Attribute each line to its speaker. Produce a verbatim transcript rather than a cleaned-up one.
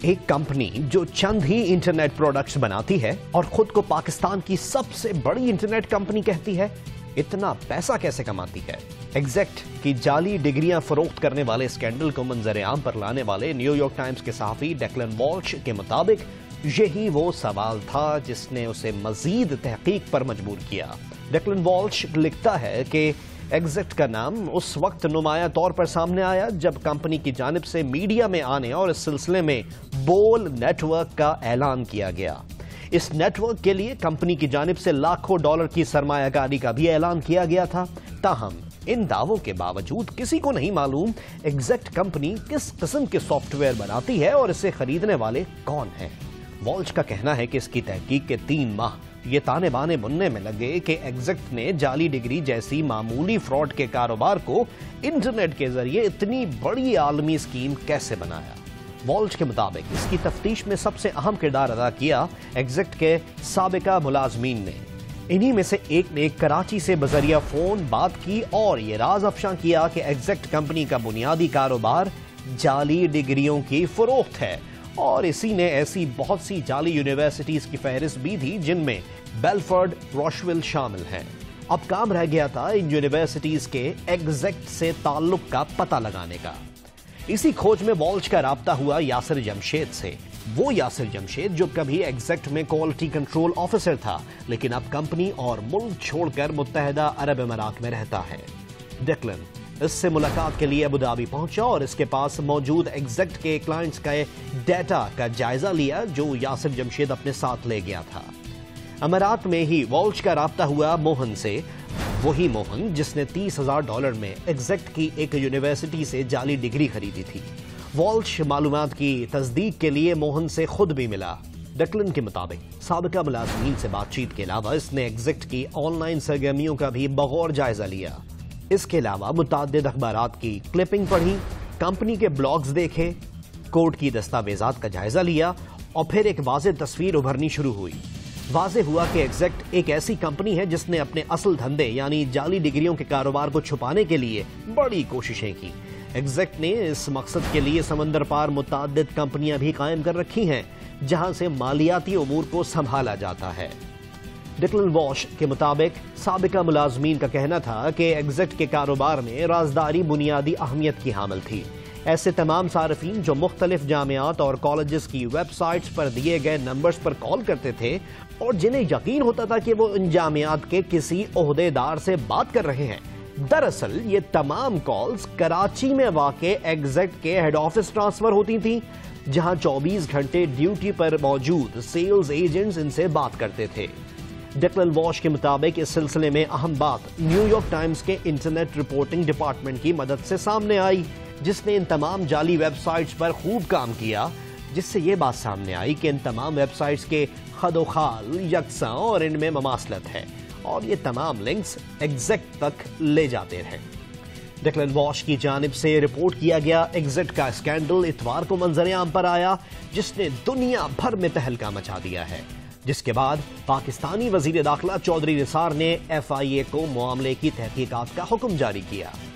Speaker 1: ایک کمپنی جو چند ہی انٹرنیٹ پروڈکٹس بناتی ہے اور خود کو پاکستان کی سب سے بڑی انٹرنیٹ کمپنی کہتی ہے، اتنا پیسہ کیسے کماتی ہے؟ ایگزیکٹ کی جعلی ڈگریاں فروخت کرنے والے اسکینڈل کو منظر عام پر لانے والے نیو یارک ٹائمز کے صحافی ڈیکلن والش کے مطابق یہی وہ سوال تھا جس نے اسے مزید تحقیق پر مجبور کیا۔ ڈیکلن والش لکھتا ہے کہ ایگزیکٹ کا نام اس وقت نمایاں طور پر سامنے آیا جب کمپنی کی جانب سے میڈیا میں آنے اور اس سلسلے میں بول نیٹ ورک کا اعلان کیا گیا۔ اس نیٹ ورک کے لیے کمپنی کی جانب سے لاکھوں ڈالر کی سرمایہ کاری کا بھی اعلان کیا گیا تھا۔ تاہم ان دعووں کے باوجود کسی کو نہیں معلوم ایگزیکٹ کمپنی کس قسم کے سافٹ ویئر بناتی ہے اور اسے خریدنے والے کون ہیں۔ والش کا کہنا ہے کہ اس کی تحقیق کے تین ماہ یہ تانے بانے بننے میں لگے کہ ایگزیکٹ نے جعلی ڈگری جیسی معمولی فراڈ کے کاروبار کو انٹرنیٹ کے ذریعے اتنی بڑی عالمی اسکیم کیسے بنایا۔ والش کے مطابق اس کی تفتیش میں سب سے اہم کردار ادا کیا ایگزیکٹ کے سابقہ ملازمین نے۔ انہی میں سے ایک نے کراچی سے بذریعہ فون بات کی اور یہ راز افشاں کیا کہ ایگزیکٹ کمپنی کا بنیادی کاروبار جعلی ڈگریوں کی فروخت ہے، اور اسی نے ایسی بہت سی جعلی یونیورسٹیز کی فہرست بھی تھی جن میں بیلفورڈ روشویل شامل ہیں۔ اب کام رہ گیا تھا ان یونیورسٹیز کے ایگزیکٹ سے تعلق کا پتہ لگانے کا۔ اسی کھوج میں والش کا رابطہ ہوا یاسر جمشید سے، وہ یاسر جمشید جو کبھی ایگزیکٹ میں کوالٹی کنٹرول آفیسر تھا لیکن اب کمپنی اور ملک چھوڑ کر متحدہ عرب امارات میں رہتا ہے۔ ڈیکلن اس سے ملاقات کے لیے ابوظہبی پہنچا اور اس کے پاس موجود ایگزیکٹ کے کلائنٹس کا ڈیٹا کا جائزہ لیا جو یاسر جمشید اپنے ساتھ لے گیا تھا۔ امارات میں ہی والش کا رابطہ ہوا موہن سے، وہی موہن جس نے تیس ہزار ڈالر میں ایگزیکٹ کی ایک یونیورسٹی سے جعلی ڈگری خریدی تھی۔ والش معلومات کی تصدیق کے لیے موہن سے خود بھی ملا۔ ڈیکلن کے مطابق سابقہ ملازمین سے بات چیت کے علاوہ اس نے ایگزیکٹ کی آن لائن سرگرمیوں کا بھی بغور جائزہ لیا۔ اس کے علاوہ متعدد اخبارات کی کلپنگ پڑھی، کمپنی کے بلاگز دیکھے، کورٹ کی دستاویزات کا جائزہ لیا اور پھر ایک واضح تصویر ابھرنی شروع ہوئی۔ واضح ہوا کہ ایگزیکٹ ایک ایسی کمپنی ہے جس نے اپنے اصل دھندے یعنی جعلی ڈگریوں کے کاروبار کو چھپانے کے لیے بڑی کوششیں کی۔ ایگزیکٹ نے اس مقصد کے لیے سمندر پار متعدد کمپنیاں بھی قائم کر رکھی ہیں جہاں سے مالیاتی امور کو سنبھالا جاتا ہے۔ ڈیکلن والش کے مطابق سابقہ ملازمین کا کہنا تھا کہ ایگزیکٹ کے کاروبار میں رازداری بنیادی اہمیت کی حامل تھی۔ ایسے تمام صارفین جو مختلف جامعات اور کالجز کی ویب سائٹس پر دیے گئے نمبرز پر کال کرتے تھے اور جنہیں یقین ہوتا تھا کہ وہ ان جامعات کے کسی عہدے دار سے بات کر رہے ہیں، دراصل یہ تمام کالز کراچی میں واقع ایگزیکٹ کے ہیڈ آفس ٹرانسفر ہوتی تھیں جہاں چوبیس گھنٹے ڈیوٹی پر موجود سیلز ایجنٹس ان سے بات کرتے تھے۔ ڈیکلن واش کے مطابق اس سلسلے میں اہم بات نیو یارک ٹائمز کے انٹرنیٹ رپورٹنگ ڈپارٹمنٹ کی مدد سے سامنے آئی جس نے ان تمام جعلی ویب سائٹس پر خوب کام کیا، جس سے یہ بات سامنے آئی کہ ان تمام ویب سائٹس کے خد و خال یکساں اور ان میں مماثلت ہے اور یہ تمام لنکس ایگزیکٹ تک لے جاتے ہیں۔ ڈیکلن واش کی جانب سے رپورٹ کیا گیا ایگزیکٹ کا اسکینڈل اتوار کو منظر عام پر آیا جس نے دنیا بھر میں تہلکہ مچا دیا ہے، جس کے بعد پاکستانی وزیر داخلہ چودھری نثار نے ایف آئی اے کو معاملے کی تحقیقات کا حکم جاری کیا۔